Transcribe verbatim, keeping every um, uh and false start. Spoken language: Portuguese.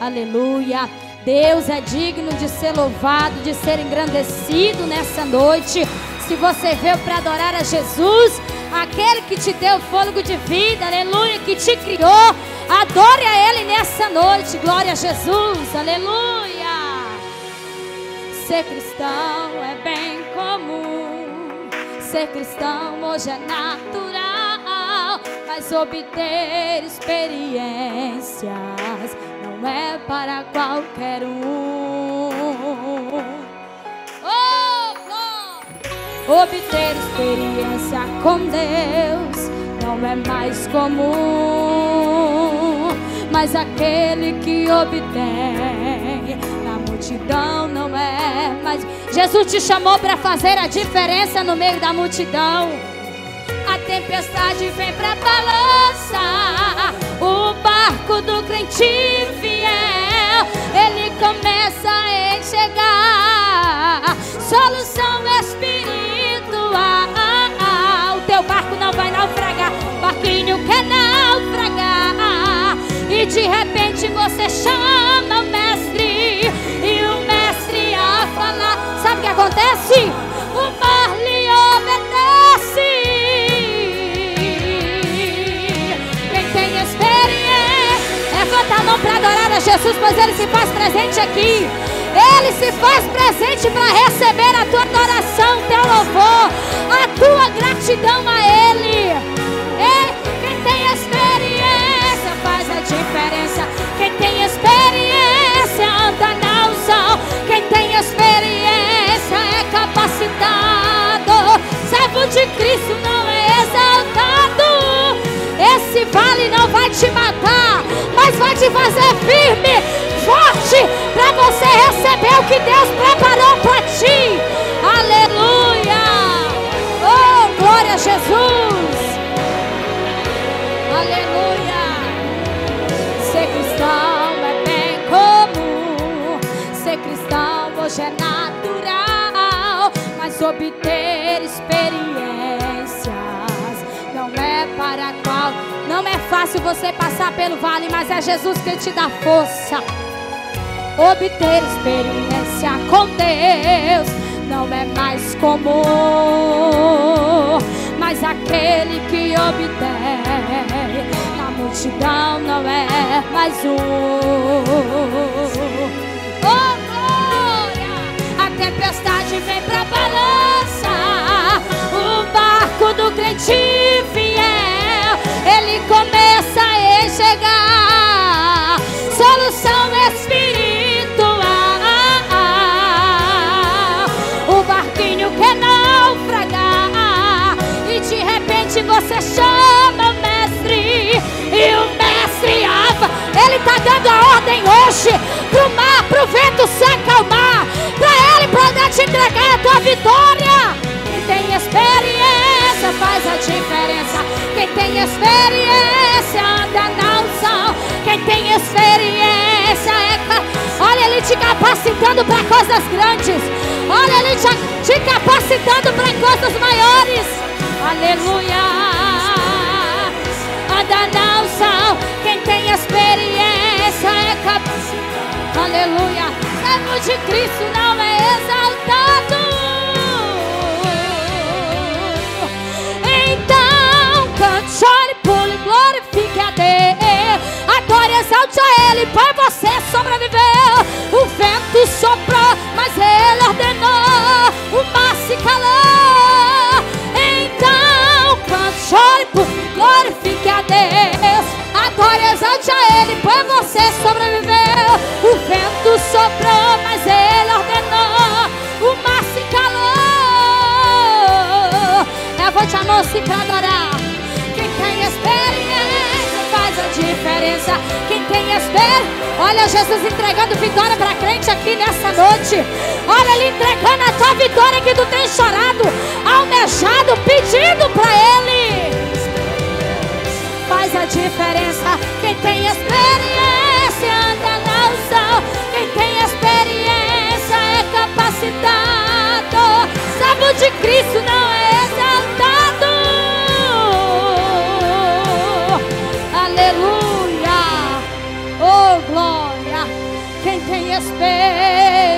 Aleluia. Deus é digno de ser louvado, de ser engrandecido nessa noite. Se você veio para adorar a Jesus, aquele que te deu fôlego de vida, aleluia, que te criou, adore a Ele nessa noite. Glória a Jesus, aleluia. Ser cristão é bem comum, ser cristão hoje é natural, mas obter experiências não é para qualquer um. Oh, oh. Obter experiência com Deus não é mais comum, mas aquele que obtém na multidão não é mais. Jesus te chamou para fazer a diferença no meio da multidão. A tempestade vem pra balançar o barco do crente fiel. Ele começa a enxergar solução espiritual. O teu barco não vai naufragar, barquinho quer naufragar. E de repente você chama o mestre, e o mestre a falar. Sabe o que acontece? O mar lhe obedece. Levanta a mão para adorar a Jesus, pois Ele se faz presente aqui. Ele se faz presente para receber a tua adoração, teu louvor, a tua gratidão a Ele. E quem tem experiência faz a diferença. Quem tem experiência anda na unção. Quem tem experiência é capacitado. Servo de Cristo não é exaltado. Esse vale não vai te matar, mas vai te fazer firme, forte, para você receber o que Deus preparou para ti. Aleluia! Oh, glória a Jesus! Aleluia! Ser cristão é bem comum, ser cristão hoje é natural, mas obter experiências não é para qual. Não é fácil você passar pelo vale, mas é Jesus que te dá força. Obter experiência com Deus não é mais comum, mas aquele que obtém na multidão não é mais um. Oh, glória! A tempestade vem pra balançar o barco do crente fiel. Ele começa a enxergar solução espiritual. O barquinho quer naufragar, e de repente você chama o mestre, e o mestre ava. Ele está dando a ordem hoje pro mar, pro vento se acalmar, para ele poder te entregar a tua vitória. Quem tem experiência faz a diferença. Quem tem experiência anda na unção. Quem tem experiência é ca... Olha ele te capacitando para coisas grandes. Olha ele te, te capacitando para coisas maiores. Aleluia. Anda na unção. Quem tem experiência é capacitado. Aleluia. Servo de Cristo não é exaltado. Chore, pule, glorifique a Deus. Adore, exalte a Ele, para você sobreviveu. O vento soprou, mas Ele ordenou. O mar se calou. Então, cante, chore, pule, glorifique a Deus. Adore, exalte a Ele, para você sobreviveu. O vento soprou, mas Ele ordenou. O mar se calou. Levante a mão se para adorar. Quem tem experiência faz a diferença. Quem tem experiência. Olha Jesus entregando vitória para crente aqui nessa noite. Olha Ele entregando a tua vitória que tu tem chorado, almejado, pedindo para Ele. Faz a diferença. Quem tem experiência anda na unção. Quem tem experiência é capacitado. Servo de Cristo não é exaltado. Aleluia. Oh, glória. quem tem esperança.